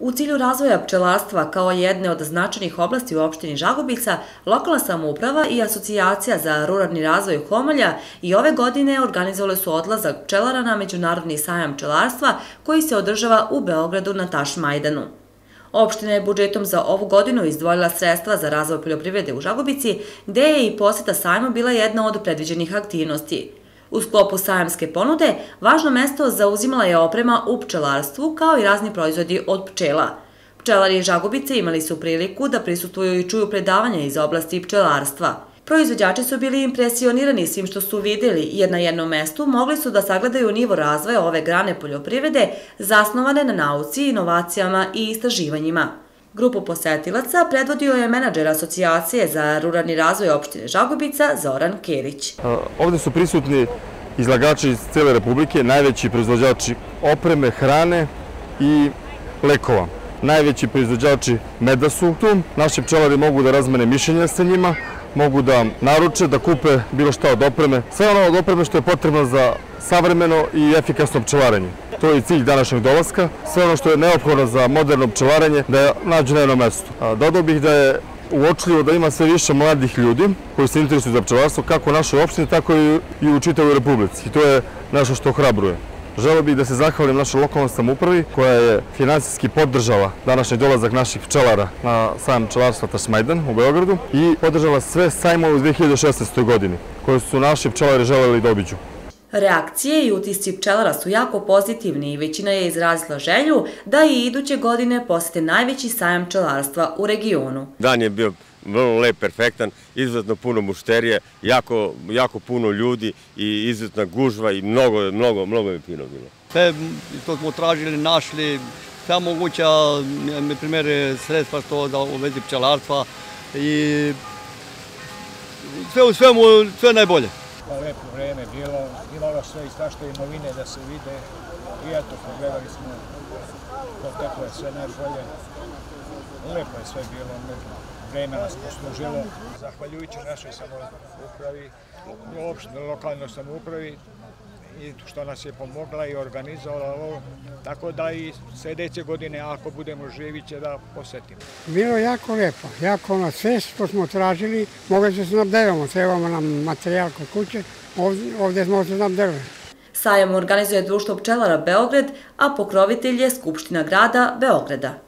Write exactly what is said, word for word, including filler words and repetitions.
U cilju razvoja pčelarstva kao jedne od značajnih oblasti u opštini Žagubica, lokalna samouprava i Asocijacija za ruralni razvoj Homolja i ove godine organizovali su odlazak pčelara na Međunarodni sajam pčelarstva koji se održava u Beogradu na Tašmajdanu. Opština je budžetom za ovu godinu izdvojila sredstva za razvoj poljoprivrede u Žagubici, gde je i poseta sajmu bila jedna od predviđenih aktivnosti. U sklopu sajamske ponude važno mesto zauzimala je oprema u pčelarstvu kao i razni proizvodi od pčela. Pčelari iz Žagubice imali su priliku da prisustvuju i čuju predavanja iz oblasti pčelarstva. Proizvođači su bili impresionirani svim što su videli, jer na jednom mestu mogli su da sagledaju nivo razvoja ove grane poljoprivrede zasnovane na nauci, inovacijama i istraživanjima. Grupu posetilaca predvodio je menadžer Asocijacije za ruralni razvoj opštine Žagubica Zoran Kerić. Ovde su prisutni izlagači iz cele Republike, najveći proizvođači opreme, hrane i lekova. Najveći proizvođači meda su tu. Naši pčelari mogu da razmene mišljenja sa njima, mogu da naruče, da kupe bilo šta od opreme. Sve ono od opreme što je potrebno za savremeno i efikasno pčelarenje. To je cilj današnjeg dolaska. Sve ono što je neophodno za moderno pčelarenje da nađu na jednom mestu. Dodao bih da je uočljivo da ima sve više mladih ljudi koji se interesuju za pčelarstvo, kako u našoj opštini, tako i u čitavoj Republici. I to je nešto što ohrabruje. Želeo bih da se zahvalim našoj lokalnoj samoupravi koja je finansijski podržala današnji dolazak naših pčelara na sajam pčelarstva Tašmajdan u Beogradu i podržala sve sajmove u dve hiljade šesnaestoj. godini koje su naši pčelari želeli da obiđu. Reakcije i utisci pčelara su jako pozitivni i većina je izrazila želju da i iduće godine posete najveći sajam pčelarstva u regionu. Dan je bio vrlo lep, perfektan, izuzetno puno mušterije, jako, jako puno ljudi i izuzetna gužva i mnogo, mnogo, mnogo je fino bilo. Sve što smo tražili, našli, sve moguća, na primjer, sredstva što da u vezi pčelarstva i sve u svemu, sve najbolje. Lepo vreme bilo, imalo sve i svašta i novine da se vide i eto, pogledali smo, poteklo je sve najbolje, lepo je sve bilo, vreme nas poslužilo. Zahvaljujući našoj samoupravi, uopšte lokalnoj samoupravi, i što nas je pomogla i organizovala ovo, tako da i sljedeće godine, ako budemo živi, će da posetimo. Bilo jako lepo, jako ono sve što smo tražili, mogli se snabdevamo, trebamo nam materijal kod kuće, ovdje smo se snabdevali. Sajam organizuje Društvo pčelara Beograd, a pokrovitelj je Skupština grada Beograda.